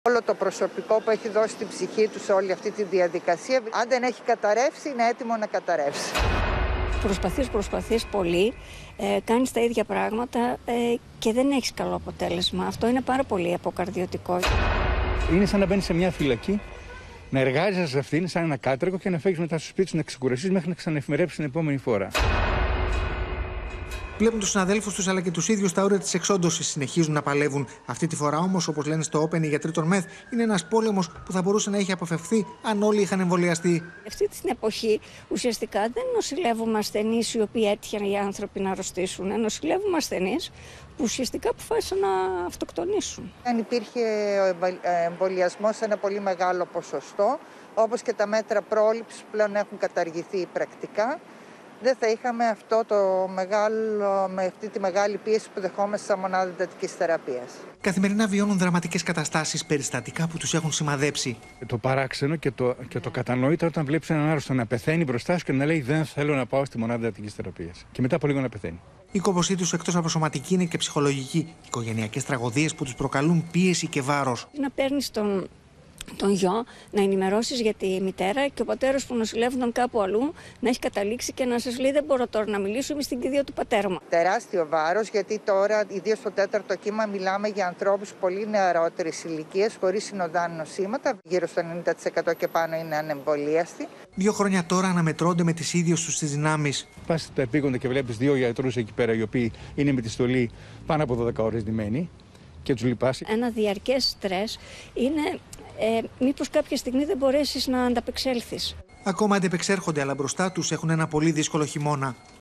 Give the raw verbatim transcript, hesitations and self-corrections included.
Όλο το προσωπικό που έχει δώσει την ψυχή του σε όλη αυτή τη διαδικασία, αν δεν έχει καταρρεύσει, είναι έτοιμο να καταρρεύσει. Προσπαθείς, προσπαθείς πολύ, ε, κάνεις τα ίδια πράγματα ε, και δεν έχεις καλό αποτέλεσμα. Αυτό είναι πάρα πολύ αποκαρδιωτικό. Είναι σαν να μπαίνεις σε μια φυλακή, να εργάζεσαι σε αυτήν σαν ένα κάτρακο και να φεύγεις μετά στο σπίτι σου να ξεκουραστείς μέχρι να ξαναεφημερέψεις την επόμενη φορά. Βλέπουν τους συναδέλφους τους αλλά και τους ίδιους τα όρια της εξόντωσης συνεχίζουν να παλεύουν. Αυτή τη φορά όμως, όπως λένε στο Open οι γιατροί των ΜΕΘ, είναι ένας πόλεμος που θα μπορούσε να έχει αποφευθεί αν όλοι είχαν εμβολιαστεί. Αυτή την εποχή ουσιαστικά δεν νοσηλεύουμε ασθενείς οι οποίοι έτυχαν οι άνθρωποι να αρρωστήσουν. Νοσηλεύουμε ασθενείς που ουσιαστικά αποφάσισαν να αυτοκτονήσουν. Αν υπήρχε εμβολιασμός σε ένα πολύ μεγάλο ποσοστό, όπως και τα μέτρα πρόληψης που πλέον έχουν καταργηθεί πρακτικά, δεν θα είχαμε αυτό το μεγάλο, με αυτή τη μεγάλη πίεση που δεχόμαστε στα μονάδα εντατικής θεραπείας. Καθημερινά βιώνουν δραματικές καταστάσεις, περιστατικά που τους έχουν σημαδέψει. Το παράξενο και το, και το κατανόητο όταν βλέπεις έναν άρρωστο να πεθαίνει μπροστά σου και να λέει δεν θέλω να πάω στη μονάδα εντατικής θεραπείας. Και μετά από λίγο να πεθαίνει. Η κόπωσή τους εκτός από σωματική είναι και ψυχολογική. Οικογενειακές τραγωδίες που τους προκαλούν πίεση και βάρος. Να παίρνεις τον τον γιο, να ενημερώσεις για τη μητέρα και ο πατέρας που νοσηλεύονταν κάπου αλλού να έχει καταλήξει και να σας λέει δεν μπορώ τώρα να μιλήσω, είμαι στην κηδεία του πατέρα μου. Τεράστιο βάρος, γιατί τώρα, ιδίως στο τέταρτο κύμα, μιλάμε για ανθρώπους πολύ νεαρότερης ηλικίας, χωρίς συνοδά νοσήματα, γύρω στο ενενήντα τοις εκατό και πάνω είναι ανεμβολίαστοι. Δύο χρόνια τώρα αναμετρώνται με τις ίδιες τους τις δυνάμεις. Πας στα επίγοντα και βλέπεις δύο γιατρούς εκεί πέρα, οι οποίοι είναι με τη στολή πάνω από δώδεκα ώρες ντυμένοι και τους λυπάσαι. Ένα διαρκές στρες είναι ε, μήπως κάποια στιγμή δεν μπορέσεις να ανταπεξέλθεις. Ακόμα αντεπεξέρχονται, αλλά μπροστά τους έχουν ένα πολύ δύσκολο χειμώνα.